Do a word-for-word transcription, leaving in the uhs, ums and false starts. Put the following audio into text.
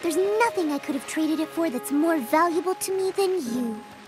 There's nothing I could have traded it for that's more valuable to me than you.